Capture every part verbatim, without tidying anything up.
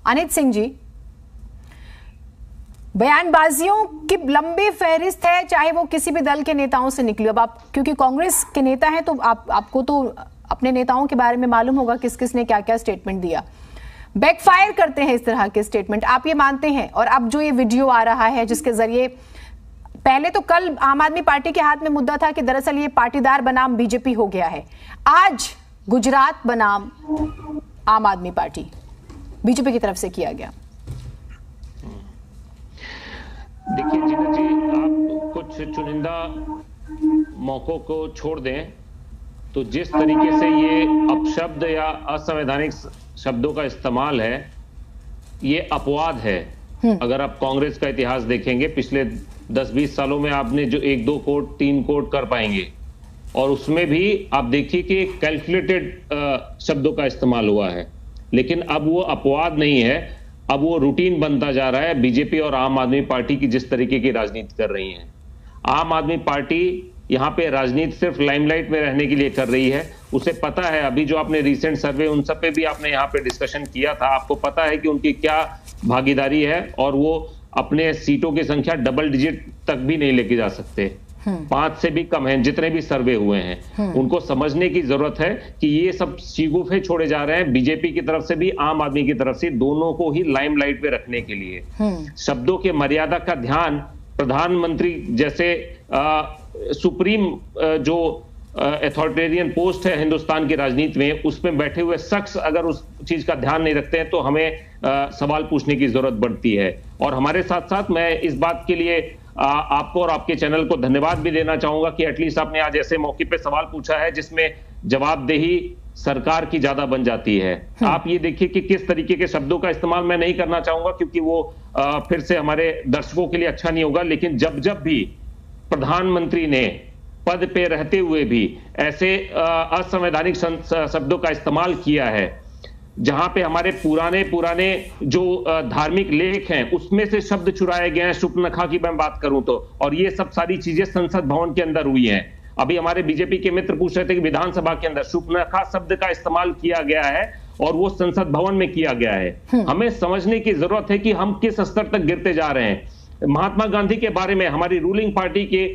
अनित सिंह जी, बयानबाजियों की लंबी फहरिस्त है, चाहे वो किसी भी दल के नेताओं से निकली। अब आप क्योंकि कांग्रेस के नेता हैं तो आप आपको तो अपने नेताओं के बारे में मालूम होगा किस किस ने क्या क्या स्टेटमेंट दिया। बैकफायर करते हैं इस तरह के स्टेटमेंट, आप ये मानते हैं? और अब जो ये वीडियो आ रहा है जिसके जरिए, पहले तो कल आम आदमी पार्टी के हाथ में मुद्दा था कि दरअसल ये पाटीदार बनाम बीजेपी हो गया है, आज गुजरात बनाम आम आदमी पार्टी बीजेपी की तरफ से किया गया। देखिए जीना जी, आप कुछ चुनिंदा मौकों को छोड़ दें तो जिस तरीके से ये अपशब्द या असंवैधानिक शब्दों का इस्तेमाल है, ये अपवाद है। अगर आप कांग्रेस का इतिहास देखेंगे पिछले दस बीस सालों में, आपने जो एक दो कोट तीन कोट कर पाएंगे, और उसमें भी आप देखिए कि कैलकुलेटेड शब्दों का इस्तेमाल हुआ है। लेकिन अब वो अपवाद नहीं है, अब वो रूटीन बनता जा रहा है। बीजेपी और आम आदमी पार्टी की जिस तरीके की राजनीति कर रही है, आम आदमी पार्टी यहाँ पे राजनीति सिर्फ लाइमलाइट में रहने के लिए कर रही है। उसे पता है, अभी जो आपने रिसेंट सर्वे उन सब पे भी आपने यहाँ पे डिस्कशन किया था, आपको पता है कि उनकी क्या भागीदारी है, और वो अपने सीटों की संख्या डबल डिजिट तक भी नहीं लेके जा सकते, पांच से भी कम है जितने भी सर्वे हुए हैं। उनको समझने की जरूरत है कि ये सब शिगुफे छोड़े जा रहे हैं बीजेपी की तरफ से भी, आम आदमी की तरफ से, दोनों को ही लाइमलाइट पे रखने के लिए। शब्दों के मर्यादा का ध्यान प्रधानमंत्री जैसे आ, सुप्रीम आ, जो अथॉरिटेरियन पोस्ट है हिंदुस्तान की राजनीति में, उसमें बैठे हुए शख्स अगर उस चीज का ध्यान नहीं रखते हैं तो हमें आ, सवाल पूछने की जरूरत बढ़ती है। और हमारे साथ साथ मैं इस बात के लिए आ, आपको और आपके चैनल को धन्यवाद भी देना चाहूंगा कि एटलीस्ट आपने आज ऐसे मौके पे सवाल पूछा है जिसमें जवाबदेही सरकार की ज्यादा बन जाती है। आप ये देखिए कि किस तरीके के शब्दों का इस्तेमाल मैं नहीं करना चाहूंगा क्योंकि वो आ, फिर से हमारे दर्शकों के लिए अच्छा नहीं होगा, लेकिन जब जब भी प्रधानमंत्री ने पद पे रहते हुए भी ऐसे असंवैधानिक शब्दों का इस्तेमाल किया है, जहां पे हमारे पुराने पुराने जो धार्मिक लेख हैं उसमें से शब्द चुराए गए हैं, शूर्पणखा की मैं बात करूं तो, और ये सब सारी चीजें संसद भवन के अंदर हुई हैं। अभी हमारे बीजेपी के मित्र पूछ रहे थे कि विधानसभा के अंदर शूर्पणखा शब्द का इस्तेमाल किया गया है और वो संसद भवन में किया गया है। हमें समझने की जरूरत है कि हम किस स्तर तक गिरते जा रहे हैं। महात्मा गांधी के बारे में हमारी रूलिंग पार्टी के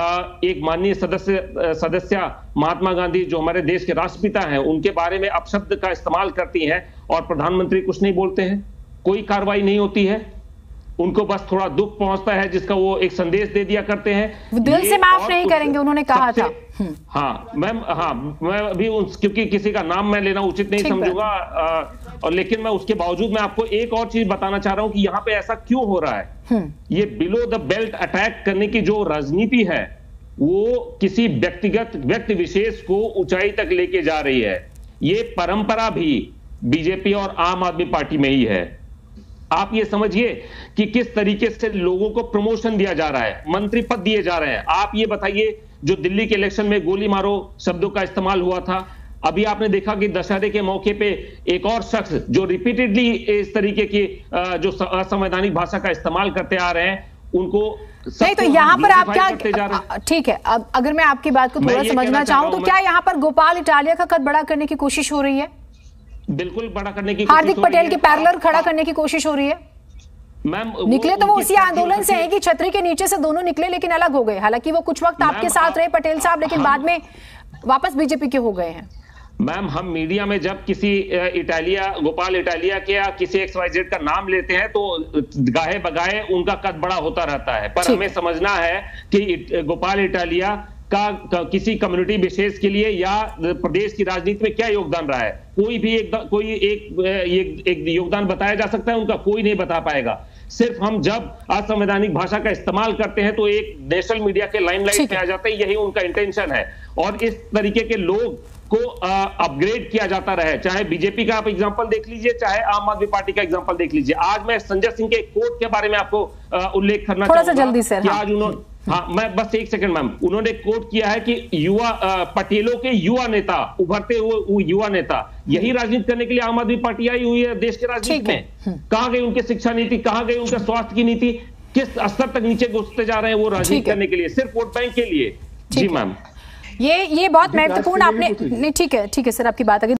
एक माननीय सदस्य सदस्य महात्मा गांधी जो हमारे देश के राष्ट्रपिता हैं, उनके बारे में अपशब्द का इस्तेमाल करती हैं और प्रधानमंत्री कुछ नहीं बोलते हैं, कोई कार्रवाई नहीं होती है। उनको बस थोड़ा दुख पहुंचता है जिसका वो एक संदेश दे दिया करते हैं, दिल से माफ नहीं करेंगे, उन्होंने कहा था। हाँ मैम, हाँ मैं अभी उस क्योंकि किसी का नाम मैं लेना उचित नहीं समझूंगा, और लेकिन मैं उसके बावजूद मैं आपको एक और चीज बताना चाह रहा हूं कि यहाँ पे ऐसा क्यों हो रहा है। ये बिलो द बेल्ट अटैक करने की जो राजनीति है वो किसी व्यक्तिगत व्यक्ति विशेष को ऊंचाई तक लेके जा रही है। ये परंपरा भी बीजेपी और आम आदमी पार्टी में ही है। आप ये समझिए कि किस तरीके से लोगों को प्रमोशन दिया जा रहा है, मंत्री पद दिए जा रहे हैं। आप ये बताइए, जो दिल्ली के इलेक्शन में गोली मारो शब्दों का इस्तेमाल हुआ था, अभी आपने देखा कि दशहरे के मौके पे एक और शख्स जो रिपीटेडली इस तरीके की जो असंवैधानिक भाषा का इस्तेमाल करते आ रहे हैं, उनको नहीं, तो यहाँ पर आप क्या, ठीक है, अब अगर मैं आपकी बात को थोड़ा समझना चाहूं तो क्या यहाँ पर गोपाल इटालिया का कद बड़ा करने की कोशिश हो रही है? बिल्कुल बड़ा करने की, हार्दिक पटेल के पैरेलल खड़ा करने की कोशिश हो रही है। मैम निकले तो वो उसी आंदोलन से है कि छतरी के नीचे से दोनों निकले लेकिन अलग हो गए। हालांकि वो कुछ वक्त आपके साथ रहे पटेल साहब, लेकिन बाद में वापस बीजेपी के हो गए हैं। मैम, हम मीडिया में जब किसी इटालिया गोपाल इटालिया के या किसी एक्स वाई जेड का नाम लेते हैं तो गाहे बगाए उनका कद बड़ा होता रहता है, पर हमें समझना है कि गोपाल इटालिया का, का किसी कम्युनिटी विशेष के लिए या प्रदेश की राजनीति में क्या योगदान रहा है। कोई भी एक कोई एक, एक, एक योगदान बताया जा सकता है उनका, कोई नहीं बता पाएगा। सिर्फ हम जब असंवैधानिक भाषा का इस्तेमाल करते हैं तो एक नेशनल मीडिया के लाइमलाइट में आ जाते हैं, यही उनका इंटेंशन है। और इस तरीके के लोग को अपग्रेड किया जाता रहे, चाहे बीजेपी का आप एग्जांपल देख लीजिए, चाहे आम आदमी पार्टी का एग्जांपल देख लीजिए। आज मैं संजय सिंह के कोट के बारे में आपको उल्लेख करना चाहूंगा जल्दी से, कि आज उन्होंने, हाँ मैं बस एक सेकंड मैम, उन्होंने कोट किया है कि युवा पटेलों के युवा नेता, उभरते हुए युवा नेता, यही राजनीति करने के लिए आम आदमी पार्टी आई हुई है देश के राजनीति में। कहां गई उनकी शिक्षा नीति, कहां गई उनका स्वास्थ्य की नीति, किस स्तर तक नीचे घुसते जा रहे हैं वो राजनीति करने के लिए, सिर्फ वोट बैंक के लिए। जी मैम, ये ये बहुत महत्वपूर्ण आपने, नहीं ठीक है ठीक है सर, आपकी बात